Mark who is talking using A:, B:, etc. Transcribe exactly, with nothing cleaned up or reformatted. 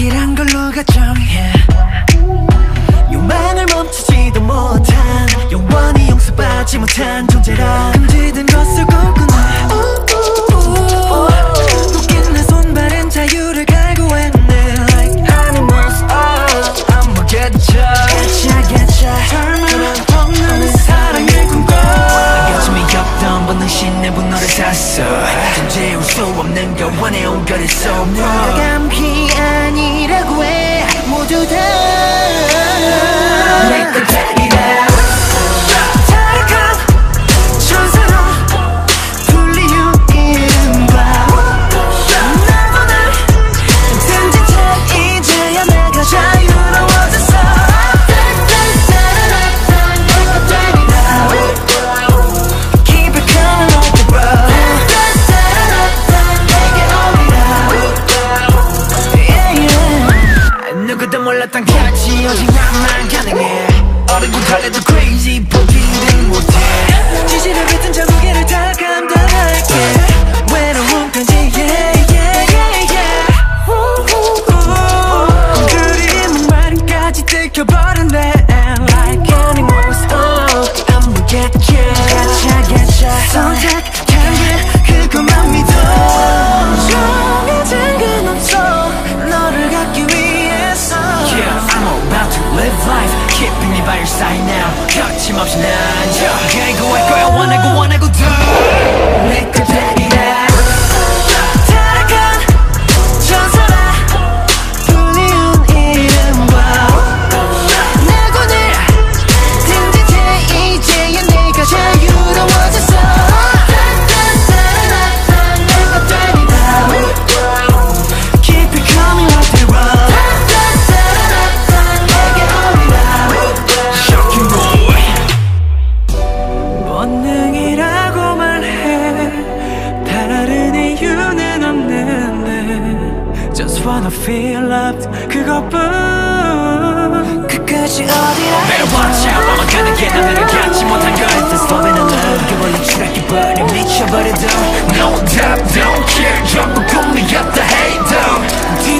A: 딱이란 걸로 가정해. 욕망을 멈추지도 못한 영원히 용서받지 못한 존재라 금지된 것을 꿈꾸네. 웃긴 내 손발은 자유를 갈구했네. Like animals, oh, I'ma get ya, get ya, get ya. 털만 사랑을 꿈꿔. 안겨짐이 없던 본능신 내 분노를 샀어. 존재할 수 없는 걸 원해온 거리서 감히 아니라고 해. 모두 다 내 것들이라. 타락한 천사로 불리운 이른바 나도 날 던진 채 이제야 내가 자유로워졌어. 내 것들이라. Keep it coming like the road. 누구도 몰랐던 같이 오직 나만 가능해. 어리고 달래도 crazy 포기를 못해. 지지를 뱉은 저 무게를 다 감당할게. 외로운 편지 yeah yeah yeah yeah. 그림은 말은까지 들켜버렸네. Like animals, oh, I'ma get you, getcha getcha. 선택한 게 그것만 믿어. 정해진 건 없어 너를 갖기 위해. Yeah, I'm about to live life, keeping me by your side now. 거침없이 난 그리고 할 거야 원하고 원하고 더. 내 것들이라. 타락한 천사라 불리운 이름과 내 권을 든든 채 이제야 내가 자유로워졌어. 내 것들이라. Keep it coming like the road. 본능이라고만 해. 다른 이유는 없는데 Just wanna feel loved 그것뿐. 끝까지 어디라. Better watch out. 아마 가득해 나들을 갖지 못한 걸. This love in a love 그걸로 추락해버려 미쳐버려도 No doubt don't care 전부 꿈이었다 hey don't.